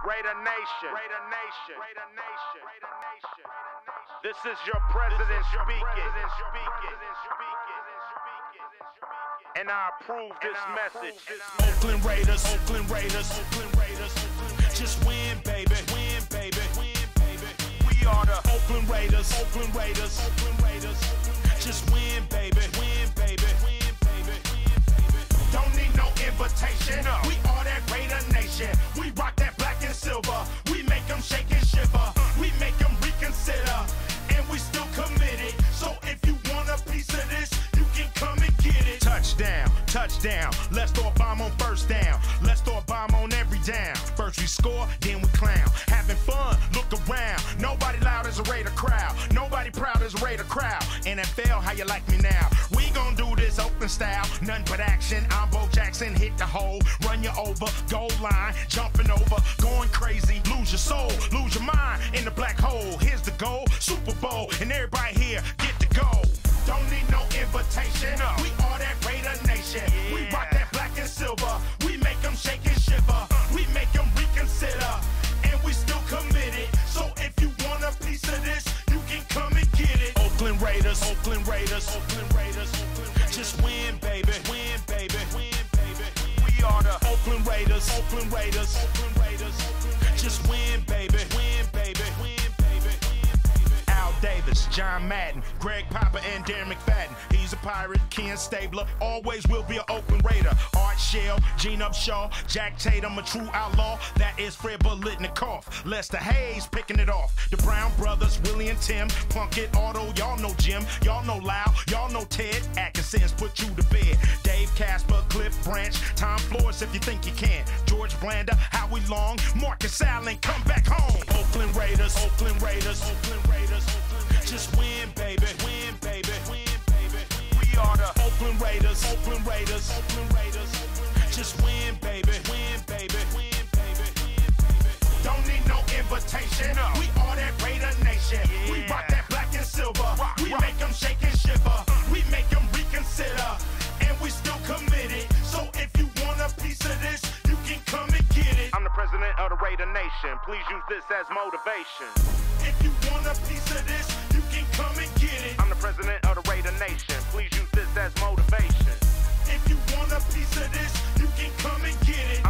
Raider Nation. This is your president speaking. And I approve this message. Oakland Raiders, Oakland Raiders, Oakland Raiders. Just win, baby, win, baby, win, baby. We are the Oakland Raiders, Oakland Raiders, Oakland Raiders. Just win, baby, win, baby, win, baby, win, baby. Don't need no invitation. No. We are that Raider Nation. We rock that black and silver. We make them shake and shiver. We make them reconsider. And we still committed. So if you want a piece of this, you can come and get it. Touchdown, touchdown. Let's throw a bomb on first down. Let's throw a bomb on every down. First we score, then we clown. Having fun, look around. Nobody loud as a Raider crowd. Nobody proud as a Raider crowd. NFL, how you like me now? We gon' do this Oakland style. Nothing but action. I'm Bo Jackson, hit the hole. Run you over, goal line. Jumping over, going crazy. Lose your soul, lose your mind in the black hole. Here's the goal, Super Bowl. And everybody here, get the goal. Don't need no invitation. No. We are that Raider Nation. Yeah. We rock that black and silver. We make them shake and shiver. We make them reconsider. And we still committed. So if you want a piece of this, you can come and get it. Oakland Raiders, Oakland Raiders, Oakland Raiders. Just win, baby, win, baby, win, baby. We are the Oakland Raiders, Oakland Raiders, Oakland Raiders. Just win, baby, win, baby, win, baby. Al Davis, John Madden, Greg Papa, and Darren McFadden. He's a Pirate, Ken Stabler, always will be an Oakland Raider. Art Shell, Gene Upshaw, Jack Tatum, a true outlaw. That is Fred Biletnikoff. Lester Hayes picking it off. The Brown brothers, Willie and Tim, Plunkett, Otto, y'all know Jim, y'all know Lau, y'all know Ted. Atkinson's put you to bed. Dave Casper, Cliff Branch, Tom Flores if you think you can. George Blanda, Howie Long, Marcus Allen, come back home. Oakland Raiders, Oakland Raiders, Oakland Raiders. Just win, baby, win, baby, win, baby. We are the Oakland Raiders, Oakland Raiders, Oakland Raiders. Just win, baby, win, baby, win, baby, win, baby. Don't need no invitation. No. We are that Raider Nation. We Yeah. rock that black and silver. We rock. make them shake and shiver. We make them reconsider. And we still committed. So if you want a piece of this, you can come and get it. I'm the president of the Raider Nation. Please use this as motivation. If you want a piece of this, you can come and get it. I'm the president of the Raider Nation. Please use this as motivation. If you want a piece of this, you can come and get it.